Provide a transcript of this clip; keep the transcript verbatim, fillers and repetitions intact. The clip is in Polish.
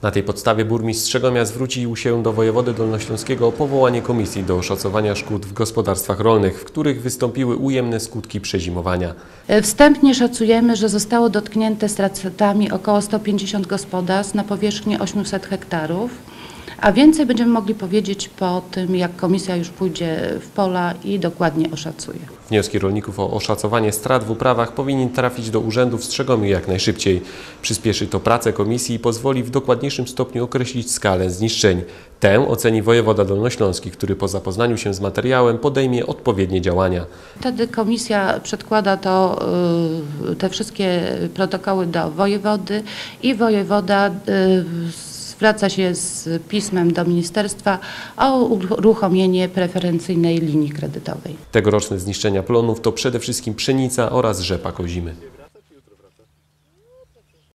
Na tej podstawie burmistrz Strzegomia zwrócił się do wojewody dolnośląskiego o powołanie komisji do oszacowania szkód w gospodarstwach rolnych, w których wystąpiły ujemne skutki przezimowania. Wstępnie szacujemy, że zostało dotknięte stratami około sto pięćdziesiąt gospodarstw na powierzchni osiemset hektarów, a więcej będziemy mogli powiedzieć po tym, jak komisja już pójdzie w pola i dokładnie oszacuje. Wnioski rolników o oszacowanie strat w uprawach powinien trafić do urzędu w Strzegoniu jak najszybciej. Przyspieszy to pracę komisji i pozwoli w dokładniejszym stopniu określić skalę zniszczeń. Tę oceni wojewoda dolnośląski, który po zapoznaniu się z materiałem podejmie odpowiednie działania. Wtedy komisja przedkłada to, te wszystkie protokoły do wojewody i wojewoda zwraca się z pismem do ministerstwa o uruchomienie preferencyjnej linii kredytowej. Tegoroczne zniszczenia plonów to przede wszystkim pszenica oraz rzepak ozimy.